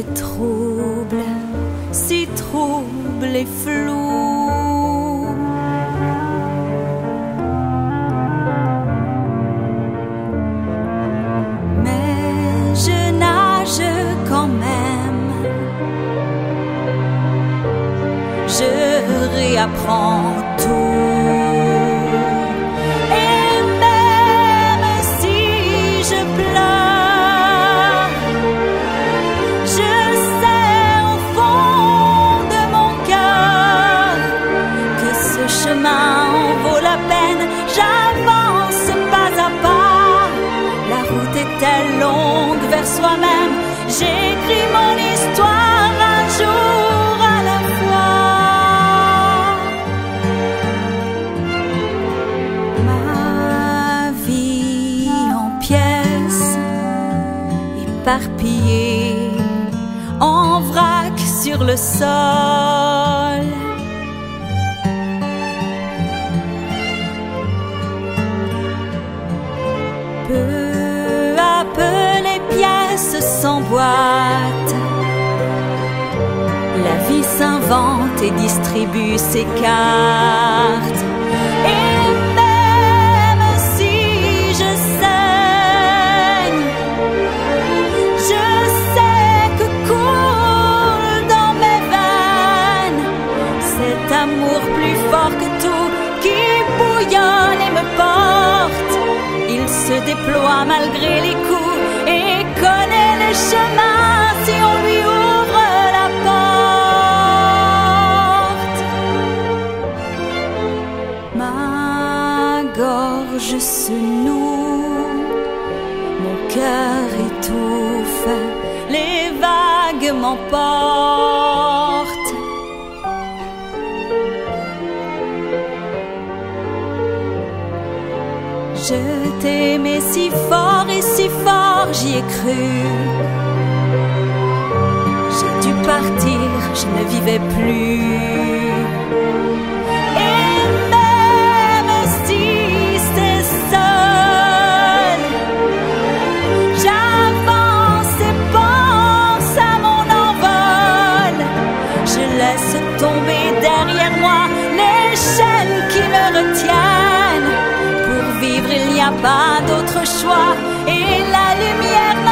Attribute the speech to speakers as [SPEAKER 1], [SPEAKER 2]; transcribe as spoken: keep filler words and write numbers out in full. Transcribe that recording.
[SPEAKER 1] est trouble, si trouble et flou. Mais je nage quand même, je réapprends tout. Et même si je pleure, je sais au fond de mon cœur que ce chemin en vaut la peine. J'avance pas à pas, la route est-elle longue vers soi-même. J'écris mon histoire un jour à la fois. Ma vie en pièces, éparpillée en vrac sur le sol. Peu à peu les pièces s'emboîtent, la vie s'invente et distribue ses cartes. Et même si je saigne, je sais que coule dans mes veines cet amour plus fort que tout qui bouillonne et me porte. Il se déploie malgré les coups et connaît les chemins si on lui ouvre la porte. Ma gorge se noue, mon cœur étouffe, les vagues m'emportent. Je t'aimais si fort et si fort, j'y ai cru. J'ai dû partir, je ne vivais plus. Et même si c'est seul, j'avance et pense à mon envol. Je laisse tomber derrière moi les chaînes qui me retiennent. Pour vivre, il n'y a pas d'autre choix, et la lumière